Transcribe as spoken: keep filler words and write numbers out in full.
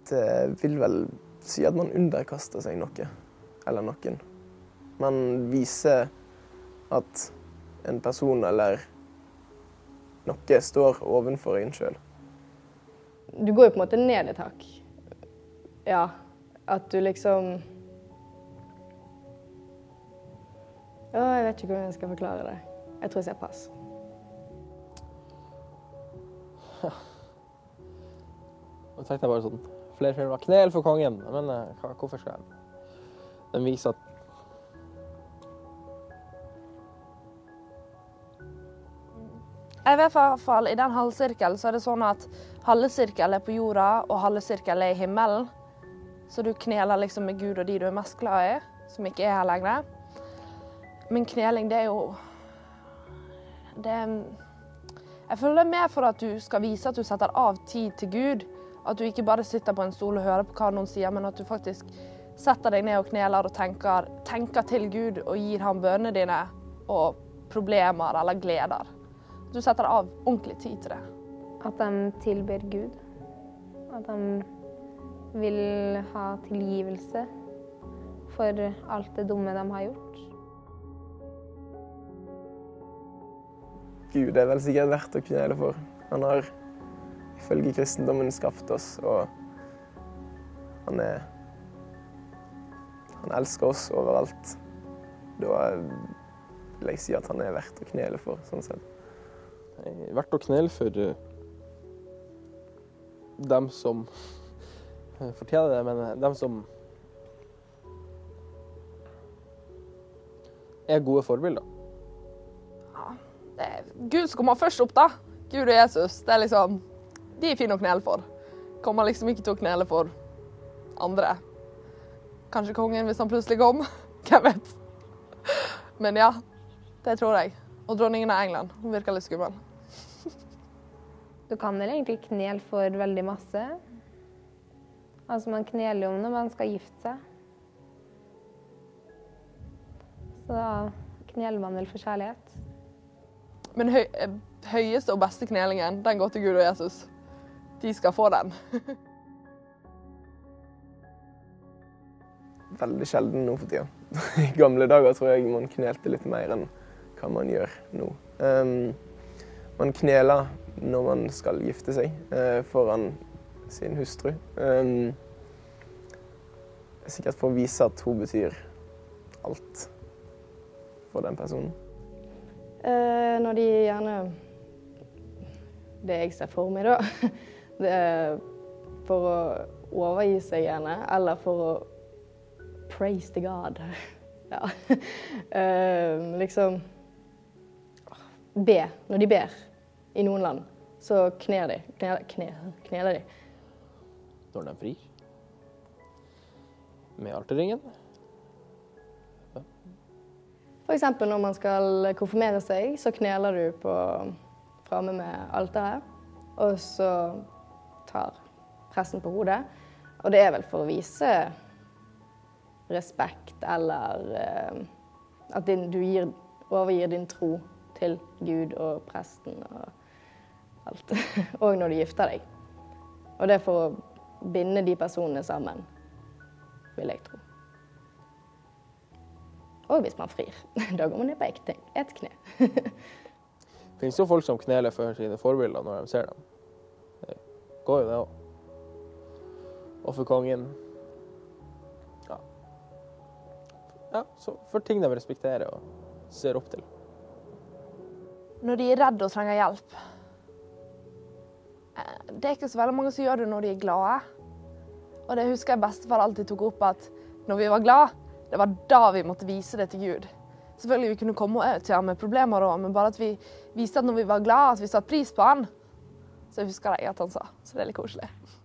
Det vil vel si at man underkaster seg noe, eller noen. Man viser at en person eller noe står ovenfor en selv. Du går jo på en måte ned et hakk. Ja, at du liksom... Å, jeg vet ikke hvordan jeg skal forklare det. Jeg tror jeg sier pass. Nå tenkte jeg bare sånn, flere filmer, knel for kongen, men hva, hvorfor skal jeg? Den viser at I hvert fall i den halvsirkelen så er det sånn at halve sirkel er på jorda og halve sirkel er i himmelen. Så du kneler liksom med Gud og de du er mest glad i, som ikke er her lenger. Men kneling, det er jo... Det er... Jeg føler det er mer for at du skal vise at du setter av tid til Gud. At du ikke bare sitter på en stol og hører på hva noen sier, men at du faktisk setter deg ned og kneler og tenker, tenker til Gud og gir ham bønnene dine og problemer eller gleder. Du setter av ordentlig tid til det. At de tilber Gud. At de vil ha tilgivelse for alt det dumme de har gjort. Gud er vel sikkert verdt å knele for. Han har ifølge kristendommen skapt oss, og han er... Han elsker oss overalt. Da vil jeg si at han er verdt å knele for, sånn sett. Verdt å knele for dem som fortjener det, men dem som er gode forbilder. Ja, det er Gud som kommer først opp da. Gud og Jesus, det er liksom, de er fine å knele for. Kommer liksom ikke til å knele for andre. Kanskje kongen hvis han plutselig kom, hvem vet. Men ja, det tror jeg. Og dronningen av England, hun virker litt skummel. Du kan vel egentlig knele for veldig masse. Altså man kneler jo når man skal gifte seg. Så da kneler man vel for kjærlighet. Men høy, høyeste og beste knelingen, den går til Gud og Jesus. De skal få den. Veldig sjelden nå for tida. I gamle dager tror jeg man knelte litt mer enn hva man gjør nå. Um, man kneler når man skal gifte seg uh, foran sin hustru. Um, sikkert for å vise at hun betyr alt for den personen. Uh, når de gjerne... Det jeg ser for meg da, det er for å overgi seg gjerne, eller for å praise to God. Ja. Uh, liksom... Be, når de ber i noen land, så kner de, kneler, kneler, kneler de. Når de frir. Med alterringen. Ja. For eksempel når man skal konfirmere seg, så kneler du på, fremme med alteret, og så tar presten på hodet. Og det er vel for å vise respekt, eller uh, at din, du gir, overgir din tro til Gud og presten og alt. Og når du gifter deg. Og det er for å binde de personene sammen, vil jeg tro. Og hvis man frir, da går man ned på et, et kne. Det finnes jo folk som kneler for sine forbilder når de ser dem. Det går jo det også. Og for kongen. Ja. Ja, så for ting de respekterer og ser opp til. Når de er redde og trenger hjelp. Det er ikke så veldig mange som gjør det når de er glade. Og det husker jeg bestefar alltid tok opp at når vi var glade, det var da vi måtte vise det til Gud. Selvfølgelig vi kunne komme til ham med problemer også, men bare at vi viste at når vi var glade, at vi satte pris på han, så husker jeg at han sa. Så det er litt koselig.